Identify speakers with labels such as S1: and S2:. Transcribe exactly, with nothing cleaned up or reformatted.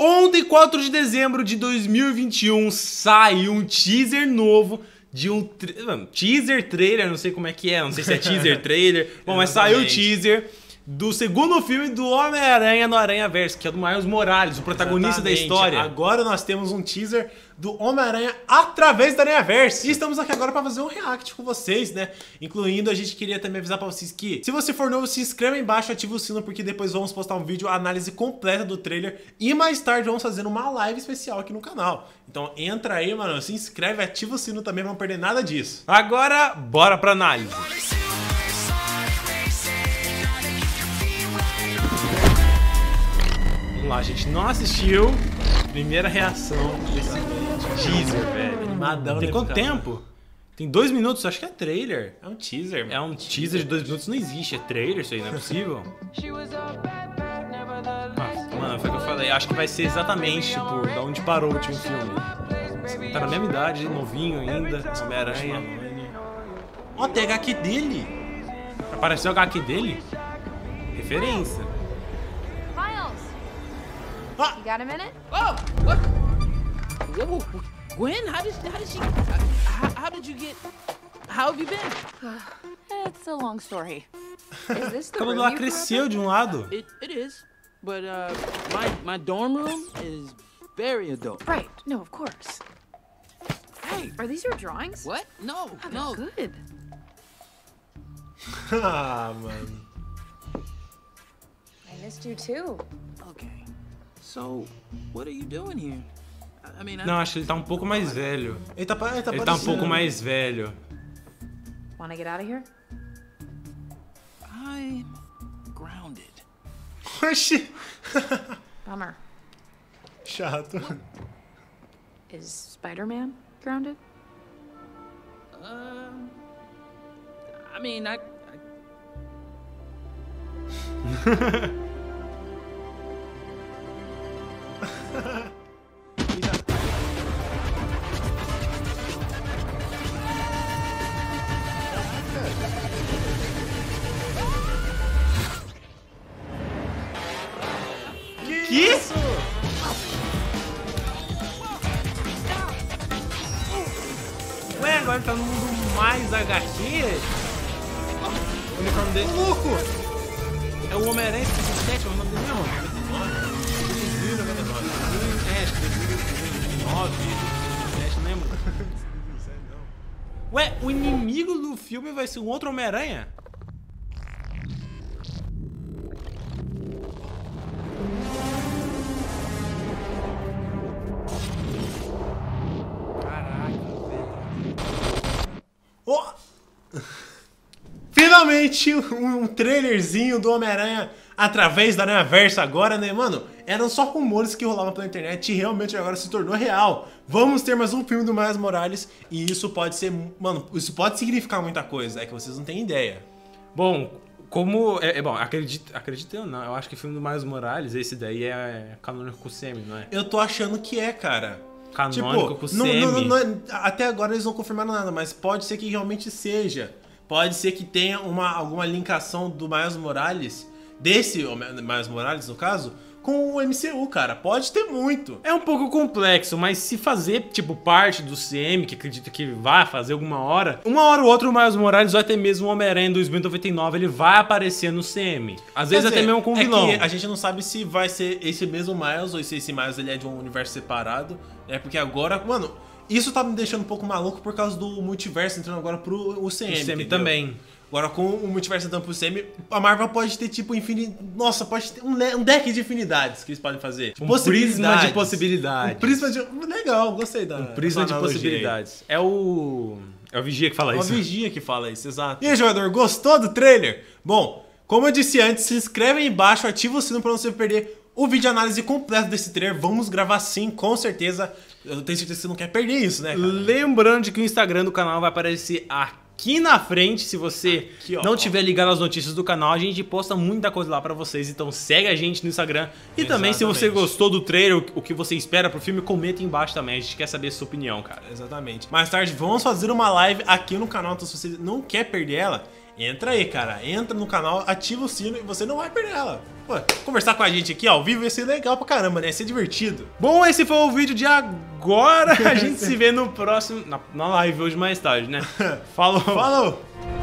S1: Ontem, quatro de dezembro de dois mil e vinte e um, saiu um teaser novo de um tra... teaser trailer, não sei como é que é, não sei se é teaser trailer. Bom, mas saiu o teaser do segundo filme do Homem-Aranha no Aranhaverso, que é do Miles Morales, o protagonista Exatamente. da história.
S2: Agora nós temos um teaser do Homem-Aranha através do Aranhaverso. E estamos aqui agora para fazer um react com vocês, né? Incluindo, a gente queria também avisar para vocês que, se você for novo, se inscreva aí embaixo, ativa o sino, porque depois vamos postar um vídeo, análise completa do trailer. E mais tarde vamos fazer uma live especial aqui no canal. Então entra aí, mano, se inscreve, ativa o sino também, não vamos perder nada disso.
S1: Agora, bora pra análise. Vamos lá, a gente não assistiu. Primeira reação desse teaser, velho.
S2: Animadão,
S1: Tem
S2: né,
S1: quanto
S2: cara?
S1: tempo? Tem dois minutos, acho que é trailer.
S2: É um teaser, mano.
S1: É um teaser de dois minutos, não existe. É trailer isso aí, não é possível? Nossa, mano, foi o que eu falei. Acho que vai ser exatamente, tipo, da onde parou o último filme. Tá na mesma idade, novinho ainda, Homem-Aranha.
S2: Ó, tem H Q dele.
S1: Apareceu o H Q dele? Referência.
S2: Ah.
S3: You got a minute?
S4: Oh, what? Whoa, whoa, Gwen, how did how did she? How, how did you get? How have you been?
S3: It's a long story. Is this
S1: O
S3: the
S1: cabelo
S3: room
S1: lá
S3: you
S1: cresceu de um lado.
S4: It it is, but uh, my my dorm room is very adult.
S3: Right. No, of course. Hey, are these your drawings?
S4: What? No,
S3: Oh, they're
S4: no.
S3: good.
S2: Ah, mano.
S3: I missed you too.
S4: Okay. So, what are you doing here? I, I mean, I,
S1: Não, acho que ele tá um pouco mais velho.
S2: Ele tá, ele tá,
S1: Ele tá um
S2: parecendo-
S1: pouco mais velho.
S3: Wanna get out of here?
S4: I'm grounded.
S2: Oxi.
S3: Bummer.
S2: Chato.
S3: Is Spider-Man grounded?
S4: Um, I mean, I. I
S2: Que isso?
S1: Ué, agora ele tá no mundo mais H Q? O uniforme dele.
S2: Ô, louco!
S1: É o Homem-Aranha sessenta e sete, é o nome dele mesmo? É, acho que dois mil e nove, dois mil e dezessete, não lembro. Ué, o inimigo do filme vai ser um outro Homem-Aranha? Caraca, velho.
S2: Ó! Finalmente um, um trailerzinho do Homem-Aranha através da Aranhaverso agora, né, mano? Eram só rumores que rolavam pela internet e realmente agora se tornou real. Vamos ter mais um filme do Miles Morales e isso pode ser, mano, isso pode significar muita coisa, é que vocês não têm ideia.
S1: Bom, como... É, é bom, acredito, acredito eu não, eu acho que o filme do Miles Morales, esse daí é canônico com o Semi, não é?
S2: Eu tô achando que é, cara.
S1: Canônico com o
S2: não,
S1: Semi.
S2: não, não, não, até agora eles não confirmaram nada, mas pode ser que realmente seja. Pode ser que tenha uma, alguma linkação do Miles Morales, desse Miles Morales no caso, com o M C U, cara. Pode ter muito.
S1: É um pouco complexo, mas se fazer, tipo, parte do C M, que acredito que vai fazer alguma hora, uma hora ou outra o Miles Morales, ou até mesmo o Homem-Aranha em dois mil e noventa e nove, ele vai aparecer no C M. Às vezes
S2: Quer
S1: até
S2: dizer,
S1: mesmo com um
S2: é
S1: vilão.
S2: que a gente não sabe se vai ser esse mesmo Miles ou se esse Miles ele é de um universo separado. É porque agora, mano, isso tá me deixando um pouco maluco por causa do multiverso entrando agora pro o C M.
S1: O C M
S2: entendeu?
S1: também.
S2: Agora com o multiverso entrando pro C M, a Marvel pode ter tipo infinito. Nossa, pode ter um, le- um deck de infinidades que eles podem fazer.
S1: Um prisma de possibilidades.
S2: Um prisma de. Legal, gostei da.
S1: Um prisma
S2: dessa
S1: de
S2: analogia
S1: possibilidades. É o... É o Vigia que fala
S2: aí. É o
S1: isso.
S2: Vigia que fala isso, exato. E aí, jogador, gostou do trailer? Bom, como eu disse antes, se inscreve aí embaixo, ativa o sino pra você perder o vídeo de análise completo desse trailer. Vamos gravar sim, com certeza. Eu tenho certeza que você não quer perder isso, né, cara?
S1: Lembrando que o Instagram do canal vai aparecer aqui na frente. Se você
S2: Aqui, ó,
S1: não
S2: ó.
S1: tiver ligado às notícias do canal, a gente posta muita coisa lá pra vocês. Então segue a gente no Instagram. E também, se você
S2: Exatamente.
S1: gostou do trailer, o que você espera pro filme, comenta aí embaixo também. A gente quer saber a sua opinião, cara.
S2: Exatamente. Mais tarde vamos fazer uma live aqui no canal, então se você não quer perder ela, entra aí, cara. Entra no canal, ativa o sino e você não vai perder ela. Pô, conversar com a gente aqui ao vivo ia ser legal pra caramba, né? Ia ser divertido.
S1: Bom, esse foi o vídeo de agora. A gente se vê no próximo... Na, na live hoje mais tarde, né? Falou!
S2: Falou!